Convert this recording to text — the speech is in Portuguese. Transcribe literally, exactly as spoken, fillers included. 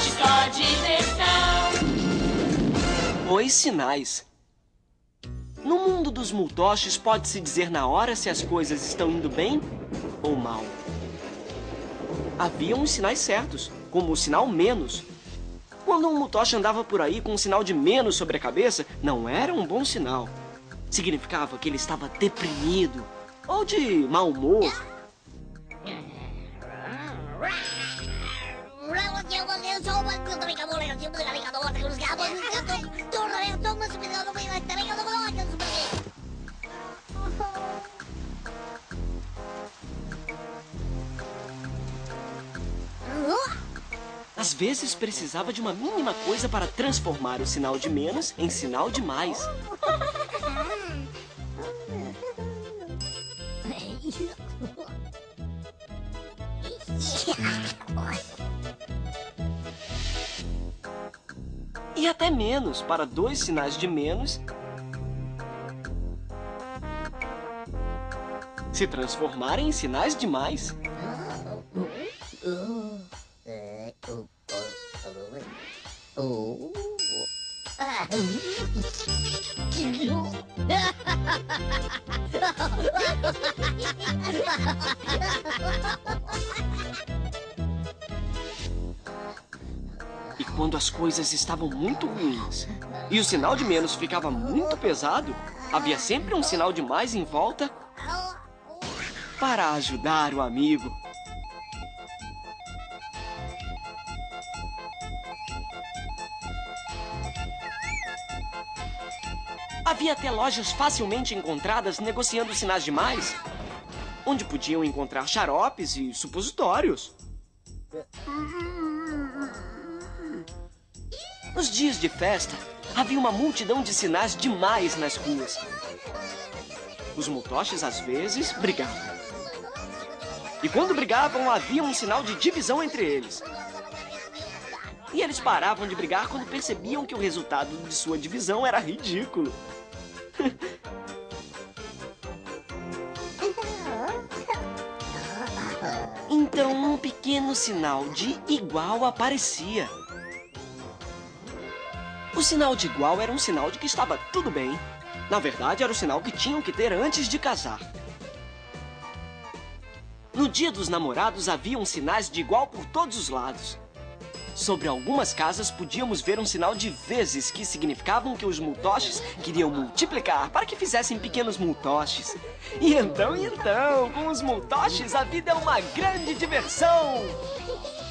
multoche, só diversão. Os sinais. No mundo dos multoches, pode-se dizer na hora se as coisas estão indo bem ou mal. Havia uns sinais certos, como o sinal menos. Quando um multoche andava por aí com um sinal de menos sobre a cabeça, não era um bom sinal. Significava que ele estava deprimido ou de mau humor. Às vezes precisava de uma mínima coisa para transformar o sinal de menos em sinal de mais. E até menos para dois sinais de menos se transformarem em sinais de mais. E quando as coisas estavam muito ruins e o sinal de menos ficava muito pesado, havia sempre um sinal de mais em volta para ajudar o amigo. Havia até lojas facilmente encontradas negociando sinais de mais, onde podiam encontrar xaropes e supositórios. Nos dias de festa, havia uma multidão de sinais de mais nas ruas. Os multoches, às vezes, brigavam. E quando brigavam, havia um sinal de divisão entre eles. E eles paravam de brigar quando percebiam que o resultado de sua divisão era ridículo. Então, um pequeno sinal de igual aparecia. O sinal de igual era um sinal de que estava tudo bem. Na verdade, era o sinal que tinham que ter antes de casar. No dia dos namorados, haviam sinais de igual por todos os lados. Sobre algumas casas, podíamos ver um sinal de vezes que significavam que os multoches queriam multiplicar para que fizessem pequenos multoches. E então, e então, com os multoches, a vida é uma grande diversão!